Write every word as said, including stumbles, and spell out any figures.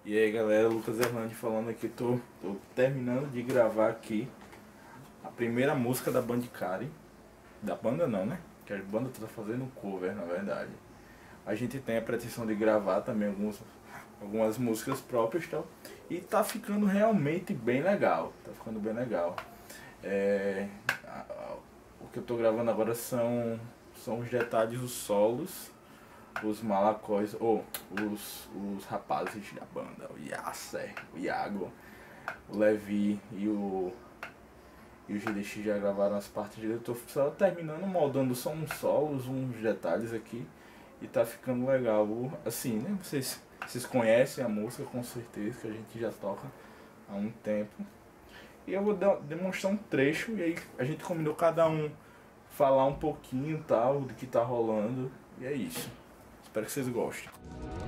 E aí galera, Lucas Hernandes falando aqui, tô, tô terminando de gravar aqui a primeira música da Bandicari. Da banda não, né? Que a banda tá fazendo um cover, na verdade. A gente tem a pretensão de gravar também alguns, algumas músicas próprias e tal. E tá ficando realmente bem legal, tá ficando bem legal. É, a, a, o que eu tô gravando agora são, são os detalhes, os solos, os malacóis, ou oh, os, os rapazes da banda, o Yasser, o Iago, o Levi e o, e o G D X já gravaram as partes dele. Eu tô só terminando, moldando só uns solos, uns detalhes aqui, e tá ficando legal. Assim, né? Vocês, vocês conhecem a música com certeza, que a gente já toca há um tempo. E eu vou demonstrar um trecho, e aí a gente combinou cada um falar um pouquinho tal, do que tá rolando, e é isso. Espero que vocês gostem.